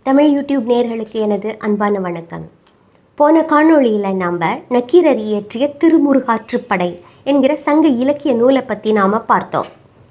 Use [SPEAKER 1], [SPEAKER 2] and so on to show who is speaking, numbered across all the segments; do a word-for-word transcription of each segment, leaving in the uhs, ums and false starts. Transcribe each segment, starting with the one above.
[SPEAKER 1] Tamil YouTube நேயர்களுக்கு எனது அன்பான வணக்கம். போன காணொளியில் நாம் நக்கீரர் இயற்றிய திருமுருகாற்றுப்படை என்கிற சங்க இலக்கிய நூலை பற்றி நாம் பார்த்தோம்.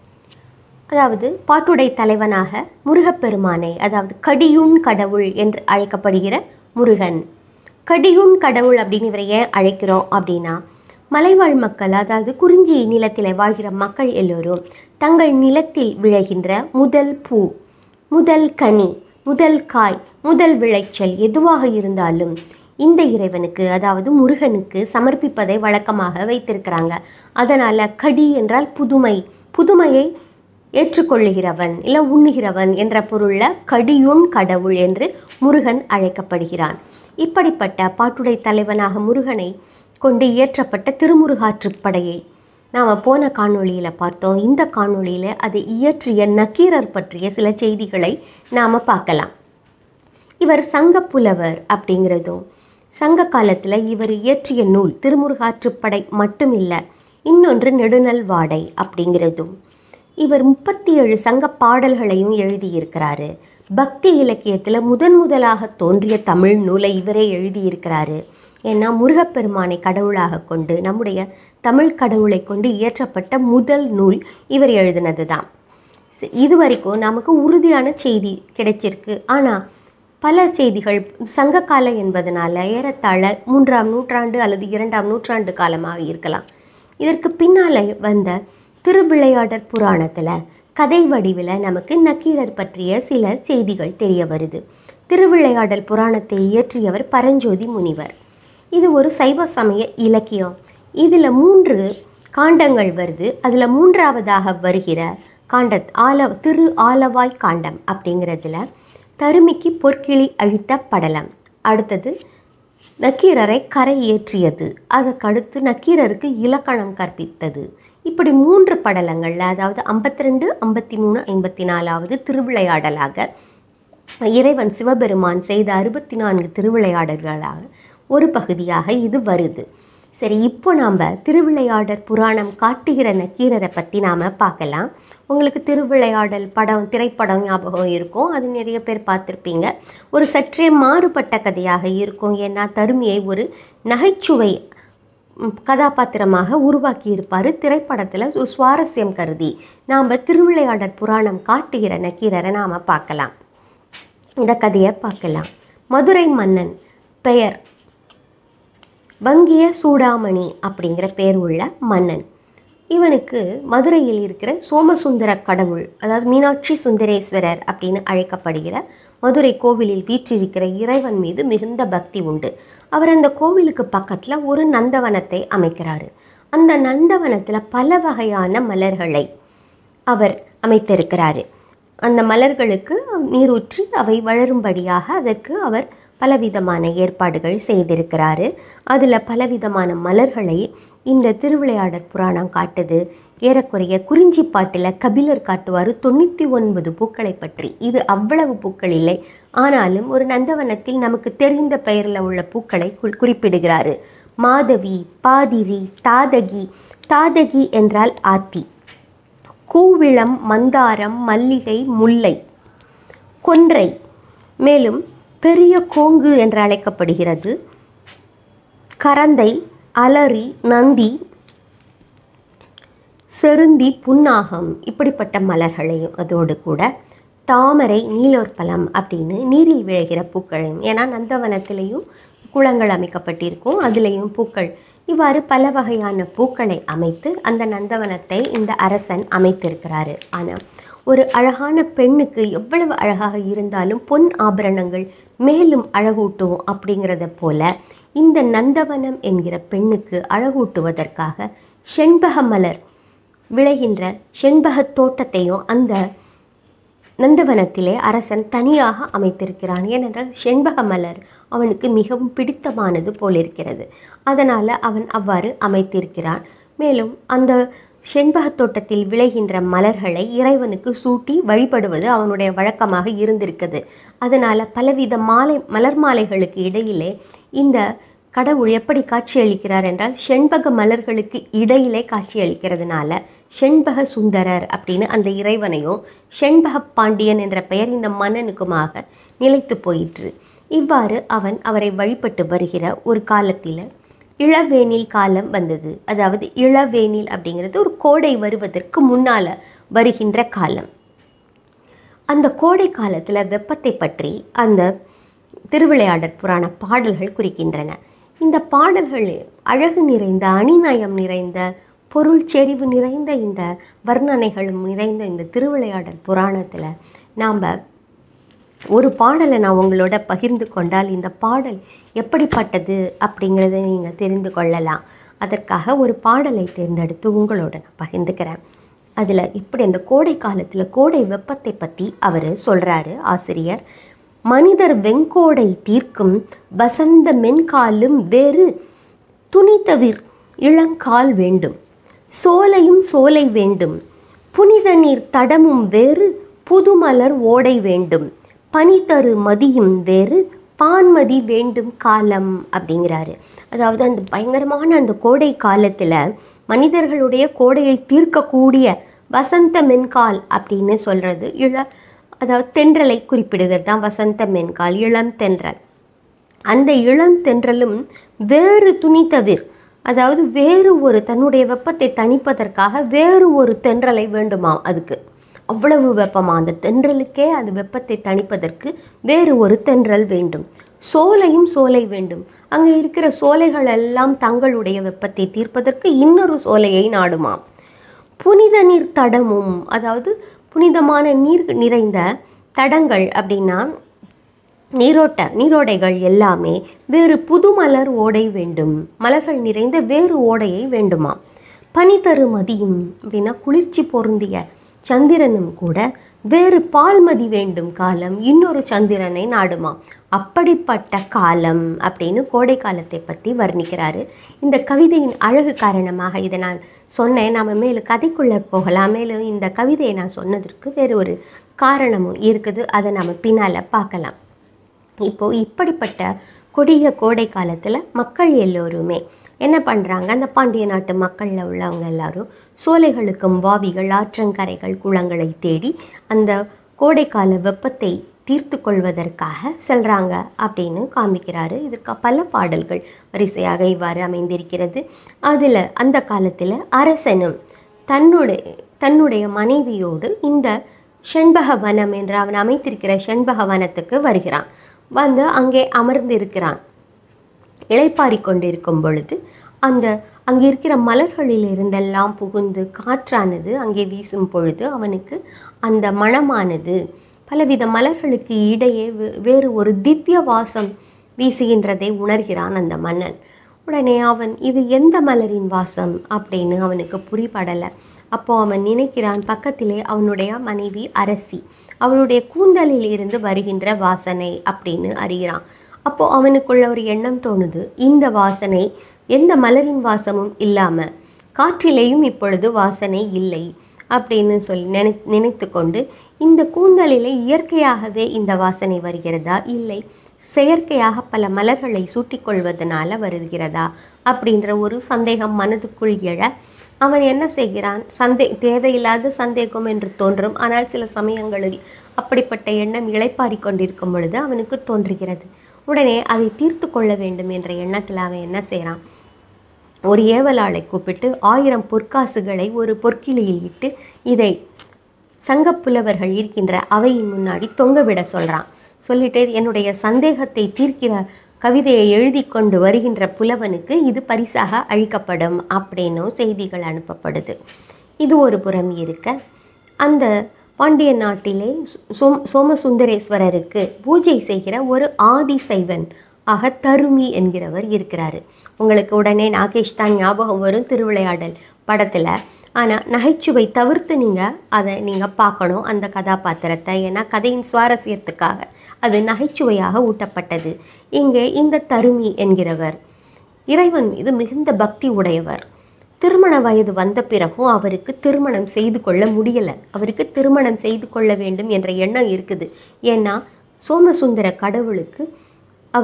[SPEAKER 1] அதாவது பாட்டுடை தலைவனாக முருகப்பெருமானை, அதாவது கடியுண் கடவுள் என்று அழைக்கப்படுகிற முருகன். கடியுண் கடவுள் அப்படின்னு இவரை ஏன் அழைக்கிறோம் அப்படின்னா, மலைவாழ் மக்கள், அதாவது குறிஞ்சி நிலத்தில் வாழ்கிற மக்கள் எல்லோரும் தங்கள் நிலத்தில் விளைகின்ற முதல் பூ, முதல் கனி, முதல் காய், முதல் விளைச்சல் எதுவாக இருந்தாலும் இந்த இறைவனுக்கு, அதாவது முருகனுக்கு சமர்ப்பிப்பதை வழக்கமாக வைத்திருக்கிறாங்க. அதனால் கடி என்றால் புதுமை, புதுமையை ஏற்றுக்கொள்ளுகிறவன் இல்லை உண்ணுகிறவன் என்ற பொருளில் கடியுண் கடவுள் என்று முருகன் அழைக்கப்படுகிறான். இப்படிப்பட்ட பாட்டுடை தலைவனாக முருகனை கொண்டு இயற்றப்பட்ட திருமுருகாற்றுப்படையை நாம் போன காணொளியில் பார்த்தோம். இந்த காணொளியில் அதை இயற்றிய நக்கீரர் பற்றிய சில செய்திகளை நாம் பார்க்கலாம். இவர் சங்கப்புலவர் அப்படிங்கிறதும், சங்க காலத்தில் இவர் இயற்றிய நூல் திருமுருகாற்றுப்படை மட்டும் இல்லை, இன்னொன்று நெடுநல்வாடை அப்படிங்கிறதும். இவர் முப்பத்தி ஏழு சங்க பாடல்களையும் எழுதியிருக்கிறாரு. பக்தி இலக்கியத்தில் முதன் முதலாக தோன்றிய தமிழ் நூலை இவரே எழுதியிருக்கிறாரு. ஏன்னா முருகப்பெருமானை கடவுளாக கொண்டு, நம்முடைய தமிழ் கடவுளை கொண்டு இயற்றப்பட்ட முதல் நூல் இவர் எழுதினது தான். இது வரைக்கும் நமக்கு உறுதியான செய்தி கிடைச்சிருக்கு. ஆனால் பல செய்திகள் சங்ககாலம் என்பதனால ஏறத்தாழ மூன்றாம் நூற்றாண்டு அல்லது இரண்டாம் நூற்றாண்டு காலமாக இருக்கலாம். இதற்கு பின்னால் வந்த திருவிளையாடற் புராணத்தில் கதை வடிவில் நமக்கு நக்கீரர் பற்றிய சில செய்திகள் தெரிய வருது. திருவிளையாடல் புராணத்தை இயற்றியவர் பரஞ்சோதி முனிவர். இது ஒரு சைவ சமய இலக்கியம். இதில் மூன்று காண்டங்கள் வருது. அதில் மூன்றாவதாக வருகிற காண்ட ஆல திரு ஆலவாய் காண்டம் அப்படிங்கிறதுல தருமிக்கு பொற்கிளி அழித்த படலம், அடுத்தது நக்கீரரை கரை ஏற்றியது, அதற்கடுத்து நக்கீரருக்கு இலக்கணம் கற்பித்தது. இப்படி மூன்று படலங்களில், அதாவது ஐம்பத்தி ரெண்டு ஐம்பத்தி மூணு ஐம்பத்தி நாலாவது திருவிளையாடலாக இறைவன் சிவபெருமான் செய்த அறுபத்தி நான்கு திருவிளையாடல்களாக ஒரு பகுதியாக இது வருது. சரி, இப்போ நாம் திருவிளையாடற் புராணம் காட்டுகிற நக்கீரரை பற்றி நாம் பார்க்கலாம். உங்களுக்கு திருவிளையாடல் படம், திரைப்படம் ஞாபகம் இருக்கும், அது நிறைய பேர் பார்த்துருப்பீங்க. ஒரு சற்றே மாறுபட்ட கதையாக இருக்கும். ஏன்னா தருமியை ஒரு நகைச்சுவை கதாபாத்திரமாக உருவாக்கியிருப்பார். திரைப்படத்தில் ஒரு சுவாரஸ்யம் கருதி நாம் திருவிளையாடற் புராணம் காட்டுகிற நக்கீரரை நாம் பார்க்கலாம். இந்த கதையை பார்க்கலாம். மதுரை மன்னன் பெயர் வங்கிய சூடாமணி அப்படிங்கிற பேர் உள்ள மன்னன். இவனுக்கு மதுரையில் இருக்கிற சோமசுந்தர கடவுள், அதாவது மீனாட்சி சுந்தரேஸ்வரர் அப்படின்னு அழைக்கப்படுகிற மதுரை கோவிலில் வீற்றிருக்கிற இறைவன் மீது மிகுந்த பக்தி உண்டு. அவர் அந்த கோவிலுக்கு பக்கத்தில் ஒரு நந்தவனத்தை அமைக்கிறாரு. அந்த நந்தவனத்தில் பல வகையான மலர்களை அவர் அமைத்திருக்கிறாரு. அந்த மலர்களுக்கு நீரூற்றி அவை வளரும்படியாக அதற்கு அவர் பலவிதமான ஏற்பாடுகள் செய்திருக்கிறாரு. அதில் பலவிதமான மலர்களை இந்த திருவிளையாடற் புராணம் காட்டுது. ஏறக்குறைய குறிஞ்சி பாட்டில் கபிலர் காட்டுவார் தொண்ணூற்றி ஒன்பது பூக்களை பற்றி. இது அவ்வளவு பூக்கள் இல்லை, ஆனாலும் ஒரு நந்தவனத்தில் நமக்கு தெரிந்த பெயரில் உள்ள பூக்களை குறிப்பிடுகிறாரு. மாதவி, பாதிரி, தாதகி. தாதகி என்றால் ஆத்தி. கூவிளம், மந்தாரம், மல்லிகை, முல்லை, கொன்றை, மேலும் பெரிய கோங்கு என்று அழைக்கப்படுகிறது. கரந்தை, அலரி, நந்தி, செருந்தி, புன்னாகம், இப்படிப்பட்ட மலர்களையும் அதோடு கூட தாமரை, நீலோற்பலம் அப்படின்னு நீரில் விளைகிற பூக்களையும், ஏன்னா நந்தவனத்திலையும் குளங்கள் அமைக்கப்பட்டிருக்கும், அதுலேயும் பூக்கள், இவ்வாறு பல வகையான பூக்களை அமைத்து அந்த நந்தவனத்தை இந்த அரசன் அமைத்திருக்கிறாரு. ஆனால் ஒரு அழகான பெண்ணுக்கு எவ்வளவு அழகாக இருந்தாலும் பொன் ஆபரணங்கள் மேலும் அழகூட்டும் அப்படிங்கிறத போல இந்த நந்தவனம் என்கிற பெண்ணுக்கு அழகூட்டுவதற்காக செண்பக மலர் விளைகின்ற செண்பக தோட்டத்தையும் அந்த நந்தவனத்திலே அரசன் தனியாக அமைத்திருக்கிறான். ஏனென்றால் செண்பக மலர் அவனுக்கு மிகவும் பிடித்தமானது போலிருக்கிறது. அதனால் அவன் அவ்வாறு அமைத்திருக்கிறான். மேலும் அந்த செண்பகத் தோட்டத்தில் விளைகின்ற மலர்களை இறைவனுக்கு சூட்டி வழிபடுவது அவனுடைய வழக்கமாக இருந்திருக்குது. அதனால் பலவித மாலை மலர் மாலைகளுக்கு இடையிலே இந்த கடவுள் எப்படி காட்சியளிக்கிறார் என்றால் செண்பக மலர்களுக்கு இடையிலே காட்சியளிக்கிறதுனால செண்பக சுந்தரர் அப்படின்னு அந்த இறைவனையும் செண்பக பாண்டியன் என்ற பெயர் இந்த மன்னனுக்குமாக நிலைத்து போயிற்று. இவ்வாறு அவன் அவரை வழிபட்டு வருகிற ஒரு காலத்தில் இளவேனில் காலம் வந்தது. அதாவது இளவேனில் அப்படிங்கிறது ஒரு கோடை வருவதற்கு முன்னால் வருகின்ற காலம். அந்த கோடை காலத்தில் வெப்பத்தை பற்றி அந்த திருவிளையாடற் புராண பாடல்கள் குறிக்கின்றன. இந்த பாடல்கள் அழகு நிறைந்த, அணிநயம் நிறைந்த, பொருள் செறிவு நிறைந்த இந்த வர்ணனைகளும் நிறைந்த இந்த திருவிளையாடல் புராணத்தில் நாம் ஒரு பாடலை நான் உங்களோட பகிர்ந்து கொண்டால் இந்த பாடல் எப்படிப்பட்டது அப்படிங்கிறத நீங்கள் தெரிந்து கொள்ளலாம். அதற்காக ஒரு பாடலை தேர்ந்தெடுத்து உங்களோட நான் பகிர்ந்துக்கிறேன். அதில் இப்படி அந்த கோடை காலத்தில் கோடை வெப்பத்தை பற்றி அவர் சொல்கிறாரு ஆசிரியர். மனிதர் வெங்கோடை தீர்க்கும் வசந்த மென்காலும் வேறு துணித்தவிர் இளங்கால் வேண்டும், சோலையும் சோலை வேண்டும், புனித நீர் தடமும் வேறு புதுமலர் ஓடை வேண்டும், பனிதரு மதியும் வேறு பான்மதி வேண்டும் காலம் அப்படிங்கிறாரு. அதாவது அந்த பயங்கரமான அந்த கோடை காலத்தில் மனிதர்களுடைய கோடையை தீர்க்கக்கூடிய வசந்த மென்கால் அப்படின்னு சொல்கிறது இள அதாவது தென்றலை குறிப்பிடுகிறது தான் வசந்த மென்கால், இளம் தென்றல். அந்த இளம் தென்றலும் வேறு துணி தவிர், அதாவது வேறு ஒரு தன்னுடைய வெப்பத்தை தணிப்பதற்காக வேறு ஒரு தென்றலை வேண்டுமாம். அதுக்கு அவ்வளவு வெப்பமா அந்த தென்றலுக்கே அது வெப்பத்தை தணிப்பதற்கு வேறு ஒரு தென்றல் வேண்டும். சோலையும் சோலை வேண்டும், அங்கே இருக்கிற சோலைகள் எல்லாம் தங்களுடைய வெப்பத்தை தீர்ப்பதற்கு இன்னொரு சோலையை நாடுமாம். புனித நீர் தடமும், அதாவது புனிதமான நீர் நிறைந்த தடங்கள் அப்படின்னா நீரோட்ட நீரோடைகள் எல்லாமே வேறு புது மலர் ஓடை வேண்டும், மலர்கள் நிறைந்த வேறு ஓடையை வேண்டுமாம். பனிதரு மதியும் அப்படின்னா குளிர்ச்சி பொருந்திய சந்திரனும் கூட வேறு பால்மதி வேண்டும் காலம், இன்னொரு சந்திரனை நாடுமாம். அப்படிப்பட்ட காலம் அப்படின்னு கோடை காலத்தை பற்றி வர்ணிக்கிறாரு. இந்த கவிதையின் அழகு காரணமாக இதை நான் சொன்னேன். நாம் மேலும் கதைக்குள்ளே போகலாம். மேலும் இந்த கவிதையை நான் சொன்னதற்கு வேறு ஒரு காரணமும் இருக்குது, அதை நாம் பின்னால் பார்க்கலாம். இப்போது இப்படிப்பட்ட கொடிய கோடை காலத்தில் மக்கள் எல்லோருமே என்ன பண்ணுறாங்க, அந்த பாண்டிய நாட்டு மக்களில் உள்ளவங்க எல்லாரும் சோலைகளுக்கும் வாவிகள், ஆற்றங்கரைகள், குளங்களை தேடி அந்த கோடைக்கால வெப்பத்தை தீர்த்து கொள்வதற்காக செல்கிறாங்க அப்படின்னு காமிக்கிறாரு. இதற்கு பல பாடல்கள் வரிசையாக இவ்வாறு அமைந்திருக்கிறது. அதில் அந்த காலத்தில் அரசனும் தன்னுடைய தன்னுடைய மனைவியோடு இந்த செண்பக வனம் என்று அவன் அமைத்திருக்கிற செண்பக வனத்துக்கு வருகிறான். வந்து அங்கே அமர்ந்திருக்கிறான். இளைப்பாரி கொண்டிருக்கும் பொழுது அந்த அங்கே இருக்கிற மலர்களில் இருந்தெல்லாம் புகுந்து காற்றானது அங்கே வீசும் பொழுது அவனுக்கு அந்த மணமானது பலவித மலர்களுக்கு இடையே வேறு ஒரு திவ்ய வாசம் வீசுகின்றதை உணர்கிறான் அந்த மன்னன். உடனே அவன் இது எந்த மலரின் வாசம் அப்படின்னு அவனுக்கு புரிபடலை. அப்போது அவன் நினைக்கிறான், பக்கத்திலே அவனுடைய மனைவி அரசி, அவளுடைய கூந்தலில் இருந்து வருகின்ற வாசனை அப்படின்னு அறிகிறான். அப்போது அவனுக்குள்ள ஒரு எண்ணம் தோணுது, இந்த வாசனை எந்த மலரின் வாசமும் இல்லாமல் காற்றிலேயும் இப்பொழுது வாசனை இல்லை அப்படின்னு சொல்லி நினை நினைத்து கொண்டு இந்த கூந்தலிலே இயற்கையாகவே இந்த வாசனை வருகிறதா, இல்லை செயற்கையாக பல மலர்களை சூட்டிக்கொள்வதனால வருகிறதா அப்படின்ற ஒரு சந்தேகம் மனதுக்குள் எழ அவன் என்ன செய்கிறான், சந்தே தேவையில்லாத சந்தேகம் என்று தோன்றும். ஆனால் சில சமயங்களில் அப்படிப்பட்ட எண்ணம் இளைப்பாரி கொண்டிருக்கும் பொழுது அவனுக்கு தோன்றுகிறது. உடனே அதை தீர்த்து கொள்ள வேண்டும் என்ற எண்ணத்தில் அவன் என்ன செய்கிறான், ஒரு ஏவலாளை கூப்பிட்டு ஆயிரம் பொற்காசுகளை ஒரு பொற்கிளியில் இட்டு இதை சங்கப்புலவர்கள் இருக்கின்ற அவையின் முன்னாடி தொங்கவிட சொல்கிறான். சொல்லிட்டு என்னுடைய சந்தேகத்தை தீர்க்கிற கவிதையை எழுதி கொண்டு வருகின்ற புலவனுக்கு இது பரிசாக அளிக்கப்படும் அப்படின்னும் செய்திகள் அனுப்பப்படுது. இது ஒரு புறம் இருக்க, அந்த பாண்டிய நாட்டிலே சோம் சோமசுந்தரேஸ்வரருக்கு பூஜை செய்கிற ஒரு ஆதி சைவன் ஆக தருமி என்கிறவர் இருக்கிறாரு. உங்களுக்கு உடனே நாகேஷ் தான் ஞாபகம் வரும் திருவிளையாடல் படத்தில். ஆனால் நகைச்சுவை தவிர்த்து நீங்கள் அதை நீங்கள் பார்க்கணும் அந்த கதாபாத்திரத்தை. ஏன்னா கதையின் சுவாரஸ்யத்துக்காக அது நகைச்சுவையாக ஊட்டப்பட்டது. இங்கே இந்த தருமி என்கிறவர் இறைவன் மீது மிகுந்த பக்தி உடையவர். திருமண வயது வந்த பிறகும் அவருக்கு திருமணம் செய்து கொள்ள முடியலை. அவருக்கு திருமணம் செய்து கொள்ள வேண்டும் என்ற எண்ணம் இருக்குது. ஏன்னா சோமசுந்தர கடவுளுக்கு அவர்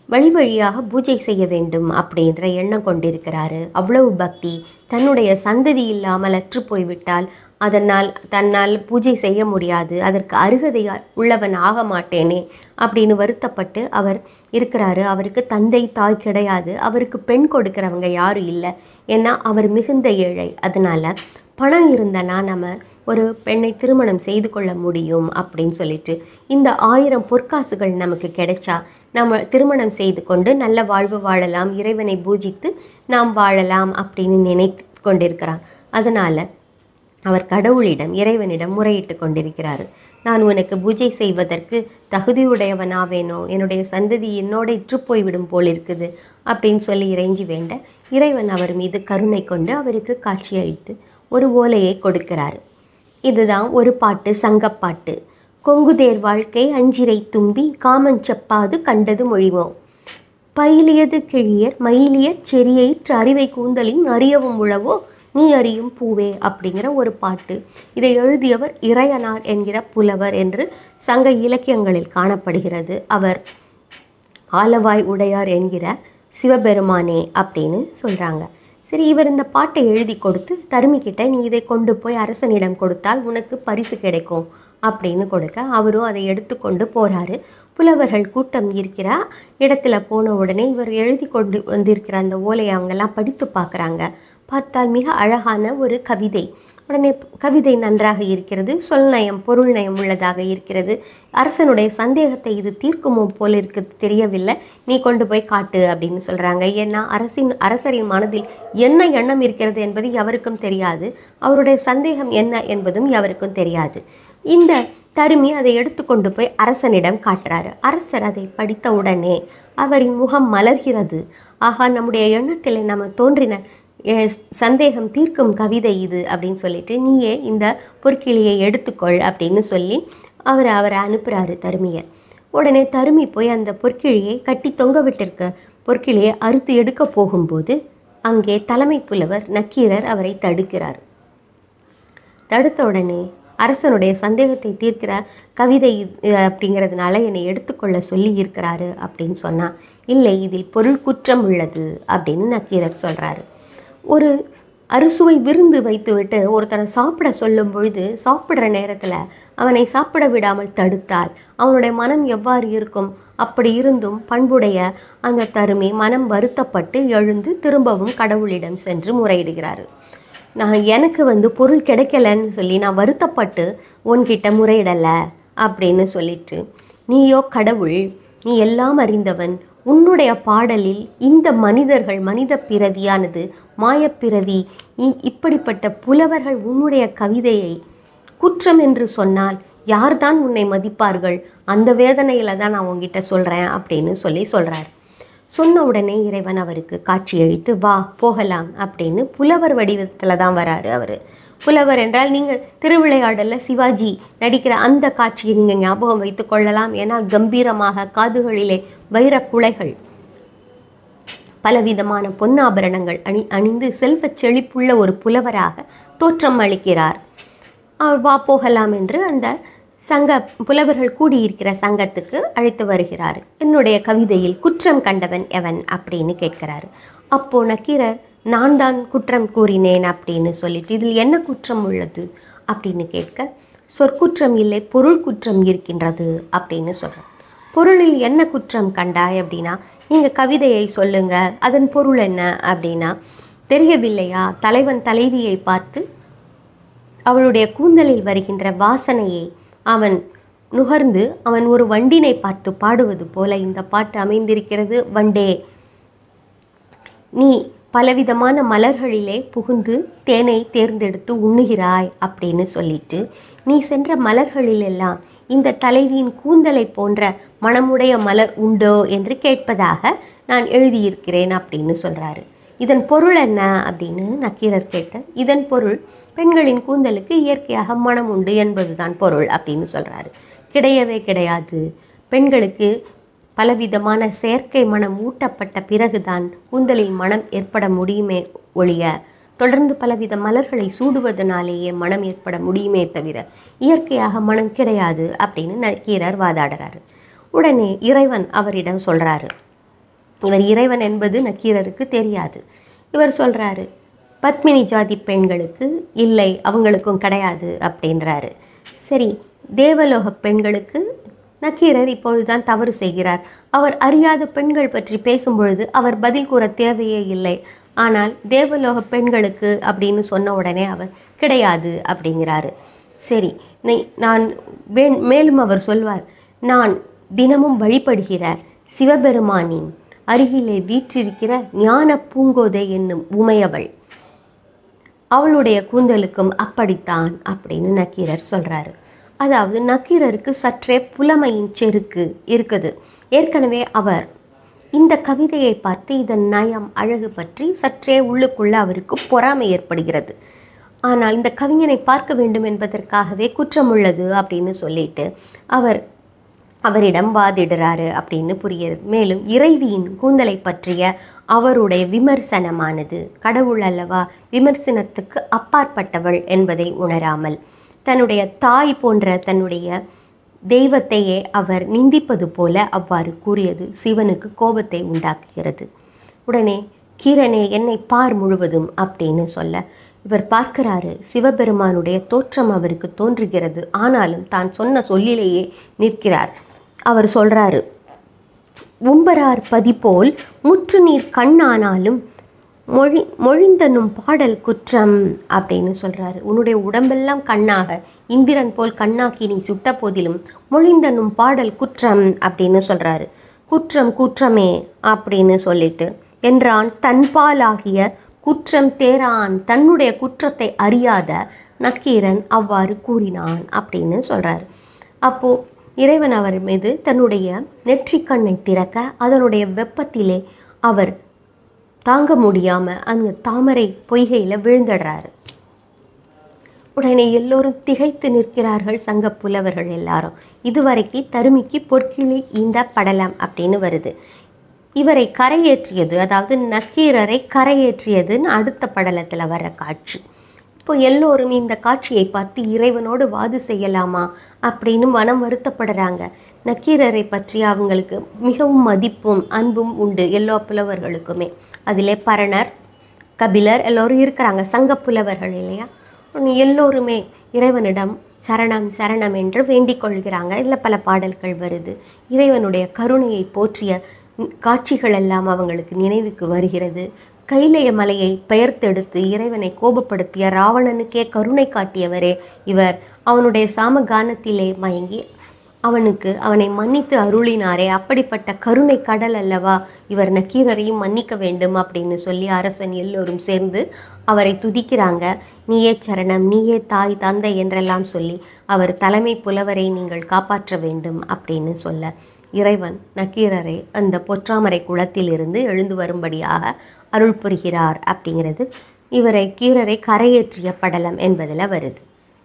[SPEAKER 1] வழி வழியாக பூஜை செய்ய வேண்டும் அப்படின்ற எண்ணம் கொண்டிருக்கிறாரு. அவ்வளவு பக்தி. தன்னுடைய சந்ததி இல்லாமல் அற்று போய்விட்டால் அதனால் தன்னால் பூஜை செய்ய முடியாது, அதற்கு அருகதை உள்ளவன் ஆக மாட்டேனே அப்படின்னு வருத்தப்பட்டு அவர் இருக்கிறாரு. அவருக்கு தந்தை தாய் கிடையாது, அவருக்கு பெண் கொடுக்கிறவங்க யாரும் இல்லை. ஏன்னா அவர் மிகுந்த ஏழை. அதனால் பணம் இருந்தனா நம்ம ஒரு பெண்ணை திருமணம் செய்து கொள்ள முடியும் அப்படின்னு சொல்லிட்டு இந்த ஆயிரம் பொற்காசுகள் நமக்கு கிடைச்சா நம்ம திருமணம் செய்து கொண்டு நல்ல வாழ்வு வாழலாம், இறைவனை பூஜித்து நாம் வாழலாம் அப்படின்னு நினைத்து கொண்டிருக்கிறான். அதனால் அவர் கடவுளிடம் இறைவனிடம் முறையிட்டு கொண்டிருக்கிறாரு. நான் உனக்கு பூஜை செய்வதற்கு தகுதியுடையவனாவேனோ, என்னுடைய சந்ததி என்னோட இற்று போய்விடும் போல் இருக்குது அப்படின்னு சொல்லி இறைஞ்சி வேண்ட இறைவன் அவர் மீது கருணை கொண்டு அவருக்கு காட்சியளித்து ஒரு ஓலையை கொடுக்கிறார். இதுதான் ஒரு பாட்டு, சங்கப்பாட்டு. கொங்குதேர் வாழ்க்கை அஞ்சிரை தும்பி காமஞ்சப்பாது கண்டது மொழிவோம். பயிலியது கிழியர் மயிலியர் செரியயிற்று அறிவை கூந்தலின் அறியவும் உழவோ நீ அறியும் பூவே அப்படிங்கிற ஒரு பாட்டு. இதை எழுதியவர் இறையனார் என்கிற புலவர் என்று சங்க இலக்கியங்களில் காணப்படுகிறது. அவர் ஆலவாய் உடையார் என்கிற சிவபெருமானே அப்படின்னு சொல்கிறாங்க. சரி, இவர் இந்த பாட்டை எழுதி கொடுத்து தருமிக்கிட்ட நீ இதை கொண்டு போய் அரசனிடம் கொடுத்தால் உனக்கு பரிசு கிடைக்கும் அப்படின்னு கொடுக்க அவரும் அதை எடுத்துக்கொண்டு போகிறாரு. புலவர்கள் கூட்டம் இருக்கிற இடத்துல போன உடனே இவர் எழுதி கொண்டு வந்திருக்கிற அந்த ஓலையை அவங்கெல்லாம் படித்து பார்க்குறாங்க. பார்த்தால் மிக அழகான ஒரு கவிதை. உடனே கவிதை நன்றாக இருக்கிறது, சொல் நயம் பொருள் நயம் உள்ளதாக இருக்கிறது. அரசனுடைய சந்தேகத்தை இது தீர்க்குமோ போல் இருக்கு தெரியவில்லை, நீ கொண்டு போய் காட்டு அப்படின்னு சொல்கிறாங்க. ஏன்னா அரசின் அரசரின் மனதில் என்ன எண்ணம் இருக்கிறது என்பது எவருக்கும் தெரியாது, அவருடைய சந்தேகம் என்ன என்பதும் எவருக்கும் தெரியாது. இந்த தருமி அதை எடுத்துக்கொண்டு போய் அரசனிடம் காட்டுறாரு. அரசர் அதை படித்த உடனே அவரின் முகம் மலர்கிறது. ஆகா, நம்முடைய எண்ணத்தில் நம்ம தோன்றின சந்தேகம் தீர்க்கும் கவிதை இது அப்படின்னு சொல்லிட்டு நீயே இந்த பொற்கிளியை எடுத்துக்கொள் அப்படின்னு சொல்லி அவர் அவரை அனுப்புகிறாரு தருமியை. உடனே தருமி போய் அந்த பொற்கிழியை கட்டி தொங்க விட்டிருக்க பொற்கிளியை அறுத்து எடுக்க போகும்போது அங்கே தலைமை புலவர் நக்கீரர் அவரை தடுக்கிறார். தடுத்த உடனே அரசனுடைய சந்தேகத்தை தீர்க்கிற கவிதை அப்படிங்கிறதுனால என்னை எடுத்துக்கொள்ள சொல்லி இருக்கிறாரு அப்படின்னு சொன்னால், இல்லை இதில் பொருள் குற்றம் உள்ளது அப்படின்னு நக்கீரர் சொல்கிறாரு. ஒரு அறுசுவை விருந்து வைத்துவிட்டு ஒருத்தனை சாப்பிட சொல்லும் பொழுது சாப்பிட்ற நேரத்தில் அவனை சாப்பிட விடாமல் தடுத்தால் அவனுடைய மனம் எவ்வாறு இருக்கும்? அப்படி இருந்தும் பண்புடைய அந்த தருமி மனம் வருத்தப்பட்டு எழுந்து திரும்பவும் கடவுளிடம் சென்று முறையிடுகிறாரு. நான் எனக்கு வந்து பொருள் கிடைக்கலன்னு சொல்லி நான் வருத்தப்பட்டு உன்கிட்ட முறையிடலை அப்படின்னு சொல்லிட்டு, நீயோ கடவுள், நீ எல்லாம் அறிந்தவன், உன்னுடைய பாடலில் இந்த மனிதர்கள் மனித பிறவியானது மாயப்பிறவி, இப்படிப்பட்ட புலவர்கள் உன்னுடைய கவிதையை குற்றம் என்று சொன்னால் யார்தான் உன்னை மதிப்பார்கள்? அந்த வேதனையில் தான் நான் உங்ககிட்ட சொல்கிறேன் அப்படின்னு சொல்லி சொல்கிறார். சொன்ன உடனே இறைவன் அவருக்கு காட்சியளித்து வா போகலாம் அப்படின்னு புலவர் வடிவத்தில் தான் வராரு அவர். புலவர் என்றால் நீங்கள் திருவிளையாடலில் சிவாஜி நடிக்கிற அந்த காட்சியை நீங்கள் ஞாபகம் வைத்து கொள்ளலாம். ஏன்னா கம்பீரமாக காதுகளிலே வைர குலைகள், பலவிதமான பொன்னாபரணங்கள் அணி அணிந்து செல்வச் செழிப்புள்ள ஒரு புலவராக தோற்றம் அளிக்கிறார். அவர் வா போகலாம் என்று அந்த சங்க புலவர்கள் கூடியிருக்கிற சங்கத்துக்கு அழைத்து வருகிறார். என்னுடைய கவிதையில் குற்றம் கண்டவன் எவன் அப்படின்னு கேட்கிறாரு. அப்போ நக்கீரர் நான் தான் குற்றம் கூறினேன் அப்படின்னு சொல்லிட்டு இதில் என்ன குற்றம் உள்ளது அப்படின்னு கேட்க, சொற்குற்றம் இல்லை பொருள் குற்றம் இருக்கின்றது அப்படின்னு சொல்கிறார். பொருளில் என்ன குற்றம் கண்டாய் அப்படின்னா, நீங்கள் கவிதையை சொல்லுங்கள், அதன் பொருள் என்ன அப்படின்னா, தெரியவில்லையா தலைவன் தலைவியை பார்த்து அவளுடைய கூந்தலில் வருகின்ற வாசனையை அவன் நுகர்ந்து அவன் ஒரு வண்டினை பார்த்து பாடுவது போல இந்த பாட்டு அமைந்திருக்கிறது. வண்டே, நீ பலவிதமான மலர்களிலே புகுந்து தேனை தேர்ந்தெடுத்து உண்ணுகிறாய் அப்படின்னு சொல்லிட்டு, நீ சென்ற மலர்களிலெல்லாம் இந்த தலைவியின் கூந்தலை போன்ற மனமுடைய மலர் உண்டோ என்று கேட்பதாக நான் எழுதியிருக்கிறேன் அப்படின்னு சொல்கிறாரு. இதன் பொருள் என்ன அப்படின்னு நக்கீரர் கேட்ட, இதன் பொருள் பெண்களின் கூந்தலுக்கு இயற்கையாக மனம் உண்டு என்பதுதான் பொருள் அப்படின்னு சொல்கிறாரு. கிடையவே கிடையாது. பெண்களுக்கு பலவிதமான செயற்கை மனம் ஊட்டப்பட்ட பிறகுதான் கூந்தலில் மனம் ஏற்பட முடியுமே ஒழிய, தொடர்ந்து பலவித மலர்களை சூடுவதனாலேயே மனம் ஏற்பட முடியுமே தவிர இயற்கையாக மனம் கிடையாது அப்படின்னு நக்கீரர் வாதாடுறாரு. உடனே இறைவன் அவரிடம் சொல்கிறாரு, இவர் இறைவன் என்பது நக்கீரருக்கு தெரியாது. இவர் சொல்கிறாரு, பத்மினி ஜாதி பெண்களுக்கு இல்லை, அவங்களுக்கும் கிடையாது அப்படின்றாரு. சரி, தேவலோக பெண்களுக்கு நக்கீரர் இப்பொழுதுதான் தவறு செய்கிறார். அவர் அறியாத பெண்கள் பற்றி பேசும்பொழுது அவர் பதில் கூற தேவையே இல்லை. ஆனால் தேவலோக பெண்களுக்கு அப்படின்னு சொன்ன உடனே அவர் கிடையாது அப்படிங்கிறாரு. சரி, நான் மேலும் அவர் சொல்வார், நான் தினமும் வழிபடுகிற சிவபெருமானின் அருகிலே வீற்றிருக்கிற ஞான பூங்கோதை என்னும் உமையவள், அவளுடைய கூந்தலுக்கும் அப்படித்தான் அப்படின்னு நக்கீரர் சொல்கிறாரு. அதாவது நக்கீரருக்கு சற்றே புலமையின் செருக்கு இருக்குது. ஏற்கனவே அவர் இந்த கவிதையை பார்த்து இதன் நயம் அழகு பற்றி சற்றே உள்ளுக்குள்ள அவருக்கு பொறாமை ஏற்படுகிறது. ஆனால் இந்த கவிஞனை பார்க்க வேண்டும் என்பதற்காகவே குற்றம் உள்ளது அப்படின்னு சொல்லிட்டு அவர் அவரிடம் வாதிடுறாரு அப்படின்னு புரிகிறது. மேலும் இறைவியின் கூந்தலை பற்றிய அவருடைய விமர்சனமானது கடவுள் அல்லவா, விமர்சனத்துக்கு அப்பாற்பட்டவள் என்பதை உணராமல் தன்னுடைய தாய் போன்ற தன்னுடைய தெய்வத்தையே அவர் நிந்திப்பது போல அவ்வாறு கூறியது சிவனுக்கு கோபத்தை உண்டாக்குகிறது. உடனே கீரனே என்னை பார் முழுவதும் அப்படின்னு சொல்ல இவர் பார்க்கிறாரு. சிவபெருமானுடைய தோற்றம் அவருக்கு தோன்றுகிறது. ஆனாலும் தான் சொன்ன சொல்லிலேயே நிற்கிறார். அவர் சொல்கிறாரு, உம்பரார் பதிபோல் முற்று நீர் கண்ணானாலும் மொழி மொழிந்தனும் பாடல் குற்றம் அப்படின்னு சொல்கிறாரு. உன்னுடைய உடம்பெல்லாம் கண்ணாக இந்திரன் போல் கண்ணாக்கி நீ சுட்ட போதிலும் மொழிந்தனும் பாடல் குற்றம் அப்படின்னு சொல்கிறாரு. குற்றம் குற்றமே அப்படின்னு சொல்லிட்டு என்றான் தன்பாலாகிய குற்றம் தேரான், தன்னுடைய குற்றத்தை அறியாத நக்கீரன் அவ்வாறு கூறினான் அப்படின்னு சொல்கிறார். அப்போது இறைவன் அவர் மீது தன்னுடைய நெற்றிக்கண்ணை திறக்க அதனுடைய வெப்பத்திலே அவர் தாங்க முடியாமல் அங்கே தாமரை பொய்கையில் விழுந்துடுறாரு. உடனே எல்லோரும் திகைத்து நிற்கிறார்கள். சங்க புலவர்கள் எல்லாரும். இதுவரைக்கு தருமிக்கு பொற்கிளி இந்த படலம் அப்படின்னு வருது. இவரை கரையேற்றியது, அதாவது நக்கீரரை கரையேற்றியதுன்னு அடுத்த படலத்தில் வர்ற காட்சி. இப்போ எல்லோரும் இந்த காட்சியை பார்த்து இறைவனோடு வாது செய்யலாமா அப்படின்னு மனம் வருத்தப்படுறாங்க. நக்கீரரை பற்றி அவங்களுக்கு மிகவும் மதிப்பும் அன்பும் உண்டு எல்லா புலவர்களுக்குமே. அதிலே பரணர், கபிலர் எல்லோரும் இருக்கிறாங்க, சங்க புலவர்கள் இல்லையா. எல்லோருமே இறைவனிடம் சரணம் சரணம் என்று வேண்டிக் கொள்கிறாங்க. இதில் பல பாடல்கள் வருது. இறைவனுடைய கருணையை போற்றிய காட்சிகள் எல்லாம் அவங்களுக்கு நினைவுக்கு வருகிறது. கைலைய மலையை பெயர்த்தெடுத்து இறைவனை கோபப்படுத்திய ராவணனுக்கே கருணை காட்டியவரே இவர். அவனுடைய சாமகானத்திலே மயங்கி அவனுக்கு அவனை மன்னித்து அருளினாரே, அப்படிப்பட்ட கருணை கடல் அல்லவா இவர். நக்கீரரையும் மன்னிக்க வேண்டும் அப்படின்னு சொல்லி அரசன் எல்லோரும் சேர்ந்து அவரை துதிக்கிறாங்க. நீயே சரணம், நீயே தாய் தந்தை என்றெல்லாம் சொல்லி அவர் தலைமை புலவரை நீங்கள் காப்பாற்ற வேண்டும் அப்படின்னு சொல்ல இறைவன் நக்கீரரை அந்த பொற்றாமரை குளத்திலிருந்து எழுந்து வரும்படியாக அருள் புரிகிறார். அப்படிங்கிறது இவரை கீரரை கரையேற்றிய படலம் என்பதில் வருது.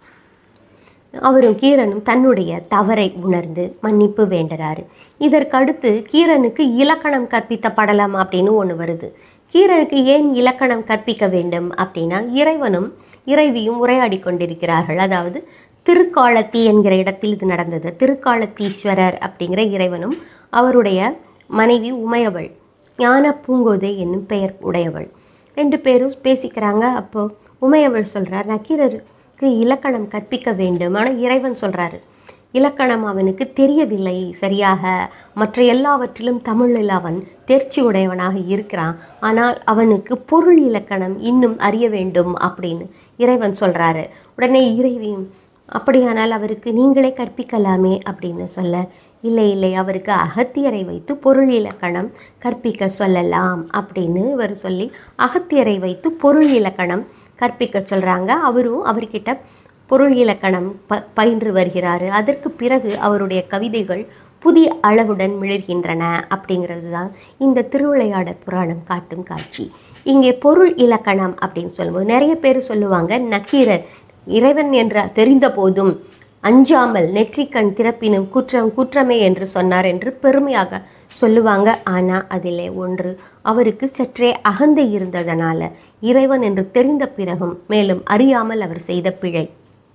[SPEAKER 1] அவரும் கீரனும் தன்னுடைய தவறை உணர்ந்து மன்னிப்பு வேண்டுறாரு. இதற்கடுத்து கீரனுக்கு இலக்கணம் கற்பித்த படலம் அப்படின்னு ஒன்று வருது. கீரனுக்கு ஏன் இலக்கணம் கற்பிக்க வேண்டும் அப்படின்னா, இறைவனும் இறைவியும் உரையாடி கொண்டிருக்கிறார்கள். அதாவது திருக்காலத்தி என்கிற இடத்தில் இது நடந்தது. திருக்காலத்தீஸ்வரர் அப்படிங்கிற இறைவனும் அவருடைய மனைவி உமையவள் ஞான பூங்கோதை என்னும் பெயர் உடையவள் ரெண்டு பேரும் பேசிக்கிறாங்க. அப்போ உமையவள் சொல்கிறார், நக்கீரருக்கு இலக்கணம் கற்பிக்க வேண்டும். ஆனால் இறைவன் சொல்கிறாரு, இலக்கணம் அவனுக்கு தெரியவில்லை சரியாக, மற்ற எல்லாவற்றிலும் தமிழில் அவன் தேர்ச்சி உடையவனாக இருக்கிறான், ஆனால் அவனுக்கு பொருள் இலக்கணம் இன்னும் அறிய வேண்டும் அப்படின்னு இறைவன் சொல்கிறாரு. உடனே இறைவியும், அப்படியானால் அவருக்கு நீங்களே கற்பிக்கலாமே அப்படின்னு சொல்ல, இல்லை இல்லை அவருக்கு அகத்தியரை வைத்து பொருள் இலக்கணம் கற்பிக்க சொல்லலாம் அப்படின்னு இவர் சொல்லி அகத்தியரை வைத்து பொருள் இலக்கணம் கற்பிக்க சொல்கிறாங்க. அவரும் அவர்கிட்ட பொருள் இலக்கணம் ப பயின்று வருகிறாரு. அதற்கு பிறகு அவருடைய கவிதைகள் புதிய அழகுடன் மிளிர்கின்றன. அப்படிங்கிறது தான் இந்த திருவிளையாடற் புராணம் காட்டும் காட்சி. இங்கே பொருள் இலக்கணம் அப்படின்னு சொல்லும்போது நிறைய பேர் சொல்லுவாங்க, நக்கீரர் இறைவன் என்ற தெரிந்த போதும் அஞ்சாமல் நெற்றிக்கண் திறப்பினும் குற்றம் குற்றமே என்று சொன்னார் என்று பெருமையாக சொல்லுவாங்க. ஆனால் அதிலே ஒன்று, அவருக்கு சற்றே அகந்தை இருந்ததனால இறைவன் என்று தெரிந்த பிறகும் மேலும் அறியாமல் அவர் செய்த பிழை.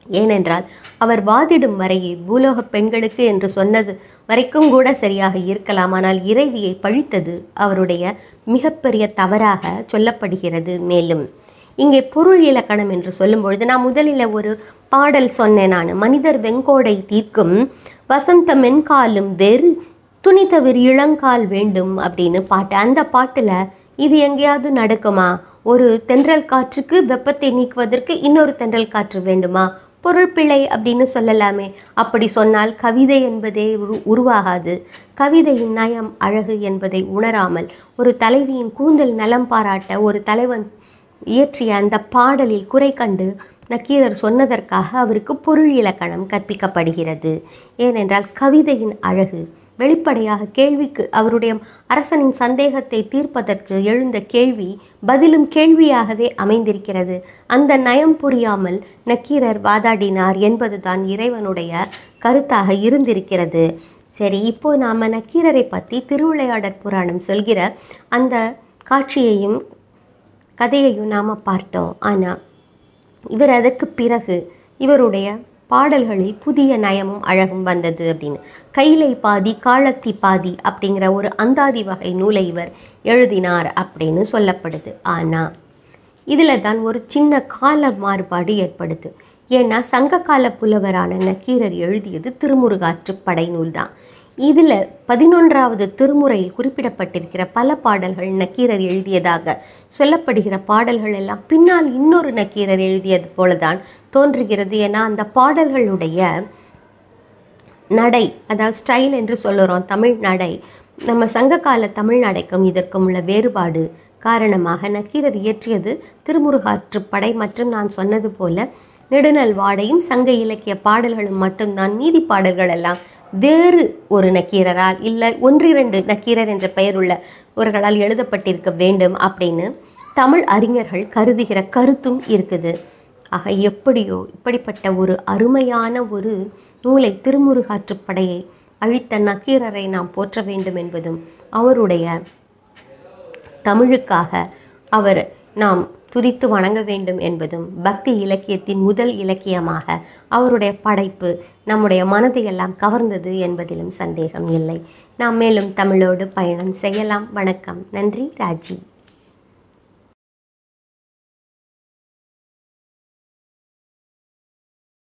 [SPEAKER 1] ஏனென்றால் அவர் வாதிடும் வரையே பூலோக பெண்களுக்கு என்று சொன்னது வரைக்கும் கூட சரியாக இருக்கலாம். ஆனால் இறைவியை பழித்தது அவருடைய மிகப்பெரிய தவறாக சொல்லப்படுகிறது. மேலும் இங்கே பொருள் இலக்கணம் என்று சொல்லும் பொழுது நான் முதலில் ஒரு பாடல் சொன்னேன். நான் மனிதர் வெங்கோடை தீர்க்கும் வசந்த மென்காலும் வேறு துணி தவிர இளங்கால் வேண்டும் அப்படின்னு பாட்டு. அந்த பாட்டில் இது எங்கேயாவது நடக்குமா? ஒரு தென்றல் காற்றுக்கு வெப்பத்தை நீக்குவதற்கு இன்னொரு தென்றல் காற்று வேண்டுமா? பொருள் பிழை அப்படின்னு சொல்லலாமே. அப்படி சொன்னால் கவிதை என்பதே உரு உருவாகாது. கவிதையின் நயம் அழகு என்பதை உணராமல் ஒரு தலைவியின் கூந்தல் நலம் பாராட்ட ஒரு தலைவன் இயற்றிய அந்த பாடலில் குறை கண்டு நக்கீரர் சொன்னதற்காக அவருக்கு பொருள் இலக்கணம் கற்பிக்கப்படுகிறது. ஏனென்றால் கவிதையின் அழகு வெளிப்படையாக கேள்விக்கு அவருடைய அரசனின் சந்தேகத்தை தீர்ப்பதற்கு எழுந்த கேள்வி பதிலும் கேள்வியாகவே அமைந்திருக்கிறது. அந்த நயம் புரியாமல் நக்கீரர் வாதாடினார் என்பதுதான் இறைவனுடைய கருத்தாக இருந்திருக்கிறது. சரி, இப்போ நாம் நக்கீரரை பற்றி திருவிளையாடற் புராணம் சொல்கிற அந்த காட்சியையும் கதையையும் நாம் பார்த்தோம். ஆனால் இவர் அதற்கு பிறகு இவருடைய பாடல்களில் புதிய நயமும் அழகும் வந்தது அப்படின்னு. கைலை பாதி காலத்தி பாதி அப்படிங்கிற ஒரு அந்தாதி வகை நூலை இவர் எழுதினார் அப்படின்னு சொல்லப்படுது. ஆனால் இதில் தான் ஒரு சின்ன கால மாறுபாடு ஏற்படுது. ஏன்னா சங்ககால புலவரான நக்கீரர் எழுதியது திருமுருகாற்றுப்படை நூல் தான். இதில் பதினொன்றாவது திருமுறையில் குறிப்பிடப்பட்டிருக்கிற பல பாடல்கள் நக்கீரர் எழுதியதாக சொல்லப்படுகிற பாடல்கள் எல்லாம் பின்னால் இன்னொரு நக்கீரர் எழுதியது போலதான் தோன்றுகிறது. ஏன்னா அந்த பாடல்களுடைய நடை, அதாவது ஸ்டைல் என்று சொல்லுறோம், தமிழ் நடை, நம்ம சங்ககால தமிழ் நடைக்கும் இதற்கும் உள்ள வேறுபாடு காரணமாக நக்கீரர் இயற்றியது திருமுருகாற்றுப்படை மற்றும் நான் சொன்னது போல நெடுநல்வாடையும் சங்க இலக்கிய பாடல்களும் மட்டும்தான். மீதி பாடல்கள் எல்லாம் வேறு ஒரு நக்கீரரால் இல்லை ஒன்றிரண்டு நக்கீரர் என்ற பெயருள்ள ஒருவர்களால் எழுதப்பட்டிருக்க வேண்டும் அப்படின்னு தமிழ் அறிஞர்கள் கருதுகிற கருத்தும் இருக்குது. ஆக எப்படியோ இப்படிப்பட்ட ஒரு அருமையான ஒரு நூலை திருமுருகாற்றுப்படையை அழித்த நக்கீரரை நாம் போற்ற வேண்டும் என்பதும் அவருடைய தமிழுக்காக அவர் நாம் துதித்து வணங்க வேண்டும் என்பதும் பக்தி இலக்கியத்தின் முதல் இலக்கியமாக அவருடைய படைப்பு நம்முடைய மனதையெல்லாம் கவர்ந்தது என்பதிலும் சந்தேகம் இல்லை. நாம் மேலும் தமிழோடு பயணம் செய்யலாம். வணக்கம். நன்றி. ராஜி.